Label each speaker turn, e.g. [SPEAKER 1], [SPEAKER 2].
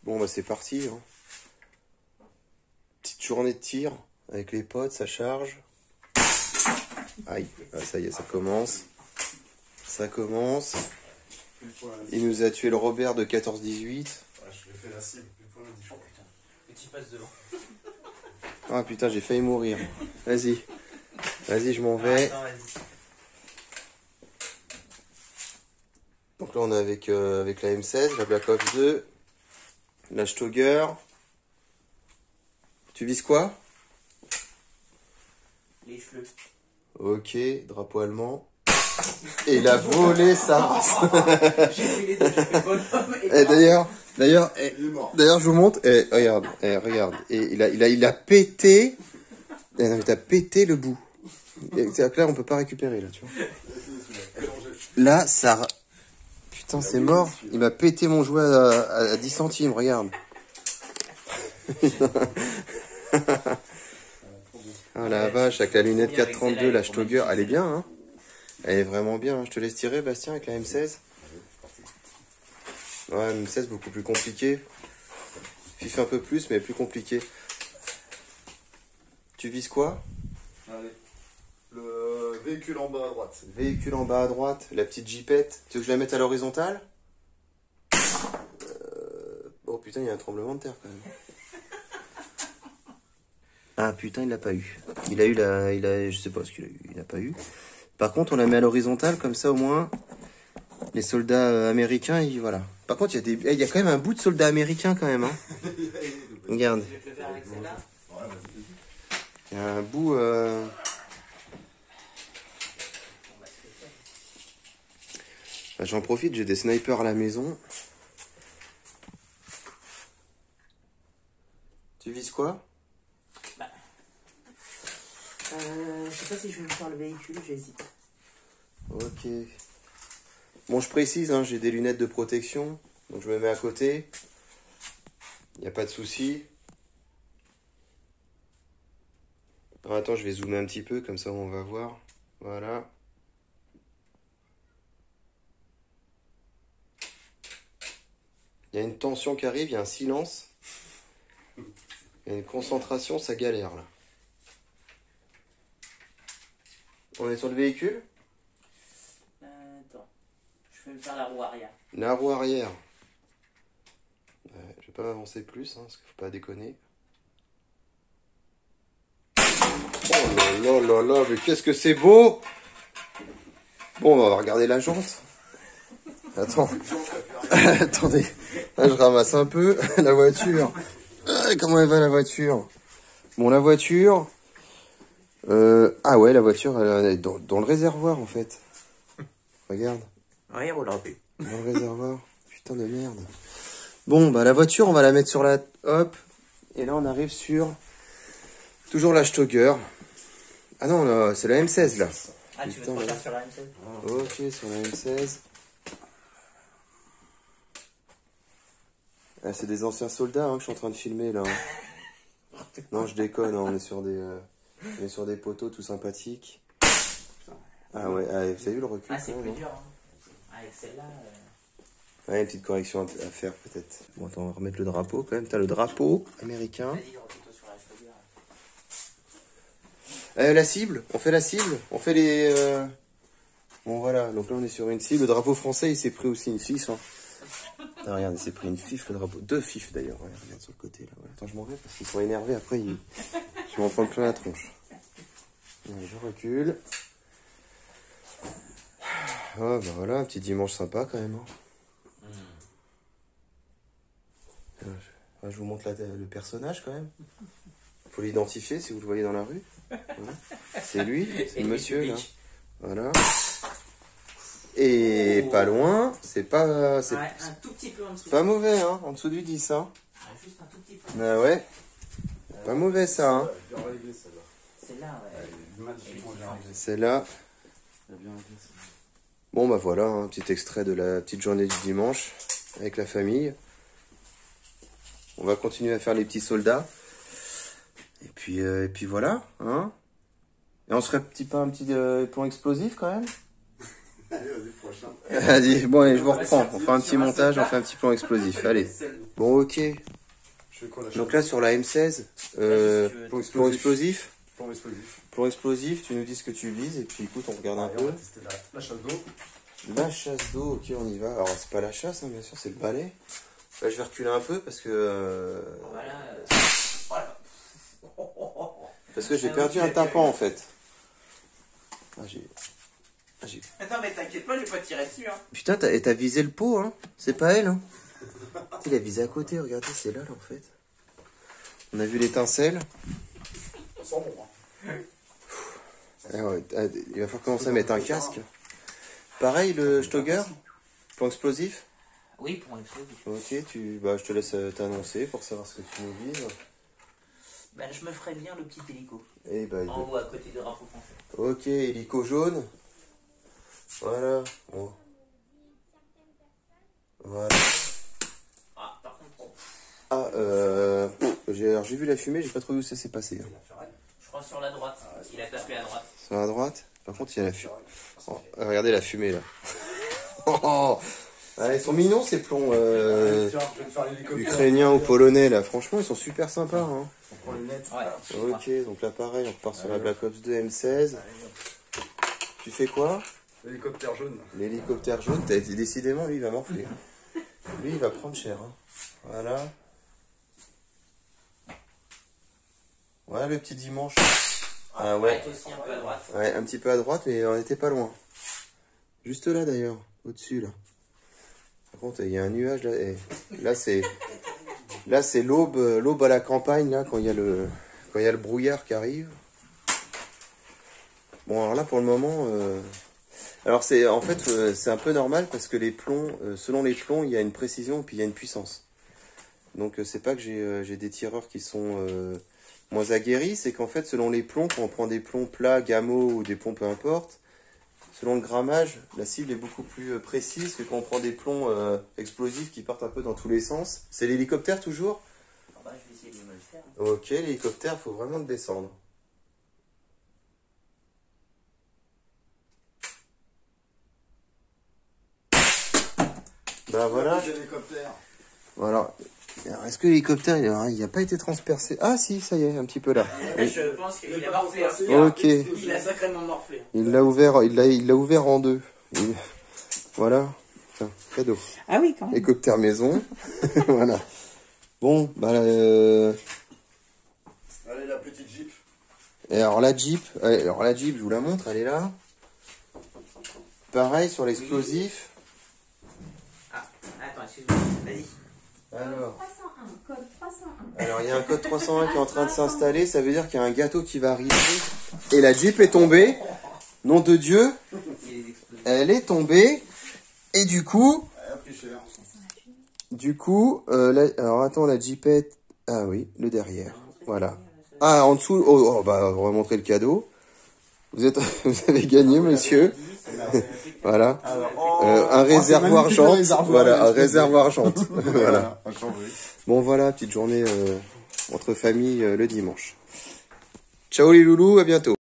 [SPEAKER 1] Bon bah c'est parti. Hein. Petite journée de tir avec les potes, ça charge. Aïe, ah, ça y est, ça commence. Ça commence. Il nous a tué le Robert de 14-18.
[SPEAKER 2] Ah, je lui ai fait la cible. Oh putain, petit passe devant.
[SPEAKER 1] Ah putain, j'ai failli mourir. Vas-y. Vas-y, je m'en vais.
[SPEAKER 2] Ah,
[SPEAKER 1] Donc là, on est avec la M16, la Black Ops 2, la Stoger. Tu vises quoi?
[SPEAKER 2] les cheveux.
[SPEAKER 1] Ok, drapeau allemand. Et il a volé sa race.
[SPEAKER 2] J'ai fait les deux, j'ai fait bonhomme et
[SPEAKER 1] Et d'ailleurs,
[SPEAKER 2] il est mort.
[SPEAKER 1] je vous montre. Regarde. Et il a pété. Eh, non, mais t'as pété le bout. C'est-à-dire que là, on peut pas récupérer, là, tu vois. Là, ça... Putain, c'est mort. Il m'a pété mon jouet à 10 centimes, regarde. Ah la vache, avec la lunette 432, la Stoger, elle est bien, hein. Elle est vraiment bien. Je te laisse tirer, Bastien, avec la M16. Ouais, M16, beaucoup plus compliqué. FIFA un peu plus, mais plus compliqué. Tu vises quoi?
[SPEAKER 2] Allez. Le véhicule en bas à droite.
[SPEAKER 1] Véhicule en bas à droite, la petite jeepette. Tu veux que je la mette à l'horizontale? Oh putain, il y a un tremblement de terre quand même. Ah putain, il l'a pas eu. Je sais pas ce qu'il a eu. Il l'a pas eu. Par contre, on la met à l'horizontale, comme ça au moins, les soldats américains, voilà. Par contre, il y a quand même un bout de soldats américains quand même. Hein. Regarde.
[SPEAKER 2] Je vais te le faire avec celle-là.
[SPEAKER 1] Il y a un bout... Bah, j'en profite, j'ai des snipers à la maison. Tu vises quoi?
[SPEAKER 2] Je sais pas si je vais me faire le véhicule, j'hésite.
[SPEAKER 1] Ok. Bon, je précise, hein, j'ai des lunettes de protection. Donc je me mets à côté. Il n'y a pas de souci. Alors, attends, je vais zoomer un petit peu, comme ça on va voir. Voilà. Il y a une tension qui arrive, il y a un silence. Il y a une concentration, ça galère là. On est sur le véhicule?
[SPEAKER 2] Attends, je vais me faire la roue arrière.
[SPEAKER 1] La roue arrière. Je vais pas m'avancer plus, hein, parce qu'il faut pas déconner. Oh là là là là, mais qu'est-ce que c'est beau! Bon, on va regarder la jante. Attends. Attendez. Là, je ramasse un peu la voiture. Comment elle va la voiture? Bon, la voiture... Ah ouais, la voiture, elle est dans le réservoir, en fait. Regarde.
[SPEAKER 2] Oui, on l'a vu.
[SPEAKER 1] Dans le réservoir. Putain de merde. Bon, bah la voiture, on va la mettre sur la... Hop. Et là, on arrive sur... Toujours la Stoger. Ah non, c'est la M16, là.
[SPEAKER 2] Ah, tu veux te refaire sur la M16?
[SPEAKER 1] Ok, sur la M16. Ah, c'est des anciens soldats hein, que je suis en train de filmer, là. Hein. Non, je déconne, hein, on est sur des poteaux tout sympathiques. Ah ouais, ah, vous avez vu le recul?
[SPEAKER 2] Ah, c'est
[SPEAKER 1] quand
[SPEAKER 2] plus
[SPEAKER 1] même,
[SPEAKER 2] dur. Hein. Avec celle-là...
[SPEAKER 1] Ouais, une petite correction à faire peut-être. Bon, attends, on va remettre le drapeau quand même. T'as le drapeau américain.
[SPEAKER 2] Vas-y, remets-toi sur la Stoger.
[SPEAKER 1] La cible, on fait la cible, on fait les... Bon voilà, donc là on est sur une cible. Le drapeau français, il s'est pris aussi une fif. Hein. Ah, regarde, il s'est pris une fif, le drapeau. 2 fifs d'ailleurs, regarde sur le côté là. Ouais. Attends, je m'en vais parce qu'ils sont énervés, après je vais m'en prendre plein la tronche. Allez, je recule. Oh bah voilà, un petit dimanche sympa quand même. Hein. Je vous montre le personnage quand même. Faut l'identifier si vous le voyez dans la rue. Voilà. C'est lui, c'est le monsieur là. Voilà. Et pas loin, c'est pas... C'est
[SPEAKER 2] ouais, un tout petit peu en dessous.
[SPEAKER 1] pas mauvais, hein, en dessous du 10, hein.
[SPEAKER 2] Juste un tout petit peu.
[SPEAKER 1] Ah ouais. Pas mauvais ça, hein.
[SPEAKER 2] Celle-là, ouais.
[SPEAKER 1] Celle-là. Bon bah voilà, un petit extrait de la petite journée du dimanche avec la famille. On va continuer à faire les petits soldats. Et puis voilà, hein. Et on serait pas un petit plan explosif quand même?
[SPEAKER 2] Allez, vas-y, prochain.
[SPEAKER 1] Allez, bon allez, je vous reprends. On fera un petit montage, on fait un petit plan explosif. Allez. Bon, ok.
[SPEAKER 2] Je fais quoi, la
[SPEAKER 1] Donc là, sur la M16, plomb explosif.
[SPEAKER 2] Plomb explosif.
[SPEAKER 1] Plomb explosif, tu nous dis ce que tu vises, et puis écoute, on regarde un
[SPEAKER 2] Et
[SPEAKER 1] peu.
[SPEAKER 2] on va tester la chasse d'eau.
[SPEAKER 1] La chasse d'eau, ok, on y va. Alors, c'est pas la chasse, hein, bien sûr, c'est le balai. Là, je vais reculer un peu parce que...
[SPEAKER 3] Voilà.
[SPEAKER 1] Parce que j'ai perdu un tympan, en fait.
[SPEAKER 3] Attends, mais t'inquiète pas, je vais pas tirer dessus, hein.
[SPEAKER 1] Putain, t'as visé le pot, hein. C'est pas elle, hein. Il a visé à côté, regardez, c'est là, en fait. On a vu l'étincelle.
[SPEAKER 2] Ça sent bon, hein.
[SPEAKER 1] Il va falloir commencer à mettre un casque. Pareil, le Stoger, plomb explosif.
[SPEAKER 3] Oui, pour un explosif.
[SPEAKER 1] Ok, je te laisse t'annoncer pour savoir ce que tu nous vises.
[SPEAKER 3] Ben, je me ferais bien le petit hélico.
[SPEAKER 1] Et bah,
[SPEAKER 3] En haut, à côté du drapeau français.
[SPEAKER 1] ok, hélico jaune. Voilà. Bon. Voilà.
[SPEAKER 3] Ah, par contre,
[SPEAKER 1] J'ai vu la fumée, j'ai pas trouvé où ça s'est passé. Hein.
[SPEAKER 3] je crois sur la droite. Il a tapé à droite.
[SPEAKER 1] Sur la droite. Par contre, il y a la fumée. Oh, regardez la fumée là. Oh, ah, ils sont mignons ces plombs
[SPEAKER 2] Tiens, je vais te faire l'hélicoptère.
[SPEAKER 1] ukrainiens ou polonais là. Franchement, ils sont super sympas. Hein.
[SPEAKER 2] On prend les lunettes.
[SPEAKER 3] Ouais.
[SPEAKER 1] Ok, donc là pareil, on repart sur la Black Ops 2 M16. Tu fais quoi?
[SPEAKER 2] L'hélicoptère jaune.
[SPEAKER 1] L'hélicoptère jaune, décidément, lui, il va morfler. Lui, il va prendre cher. Hein. Voilà. Voilà le petit dimanche. Ah ouais.
[SPEAKER 3] Aussi un peu à droite.
[SPEAKER 1] Ouais, un petit peu à droite, mais on n'était pas loin. Juste là d'ailleurs, au-dessus là. Par contre, il y a un nuage là. Et là, c'est l'aube à la campagne là, quand il y a le brouillard qui arrive. Bon, alors là, pour le moment, alors c'est en fait c'est un peu normal parce que les plombs, selon les plombs, il y a une précision et puis il y a une puissance. Donc c'est pas que j'ai des tireurs qui sont moins aguerris, c'est qu'en fait selon les plombs, quand on prend des plombs plats, gamma ou des plombs peu importe, selon le grammage, la cible est beaucoup plus précise que quand on prend des plombs explosifs qui partent un peu dans tous les sens. C'est l'hélicoptère toujours?
[SPEAKER 3] Ah bah, je vais essayer de me le faire.
[SPEAKER 1] Ok, l'hélicoptère, faut vraiment le descendre. Bah voilà.
[SPEAKER 2] L'hélicoptère.
[SPEAKER 1] Voilà. Alors, est-ce que l'hélicoptère, il n'a pas été transpercé? Ah si, ça y est, un petit peu là.
[SPEAKER 3] Je pense qu'il a morflé. Hein.
[SPEAKER 1] Ok.
[SPEAKER 3] Il a sacrément morflé.
[SPEAKER 1] Il l'a ouvert en deux. Voilà. Tiens, cadeau.
[SPEAKER 4] Ah oui, quand même.
[SPEAKER 1] Hélicoptère maison. Voilà. Bon, bah
[SPEAKER 2] Allez, la petite Jeep.
[SPEAKER 1] et alors la Jeep, je vous la montre, elle est là. Pareil sur l'explosif.
[SPEAKER 3] Ah, attends, excuse-moi. Vas-y.
[SPEAKER 1] Alors,
[SPEAKER 4] 301, code 301.
[SPEAKER 1] alors il y a un code 301 qui est en train de s'installer, ça veut dire qu'il y a un gâteau qui va arriver. Et la Jeep est tombée. Nom de Dieu, elle est tombée. Et du coup,
[SPEAKER 2] Elle a pris cher.
[SPEAKER 1] alors attends, la Jeepette. Ah oui, le derrière. Voilà. Ah, en dessous, bah, on va montrer le cadeau. Vous avez gagné, monsieur. Voilà. Un réservoir jante. Voilà, un réservoir jante. Voilà. Bon, voilà, petite journée entre famille le dimanche. Ciao les loulous, à bientôt.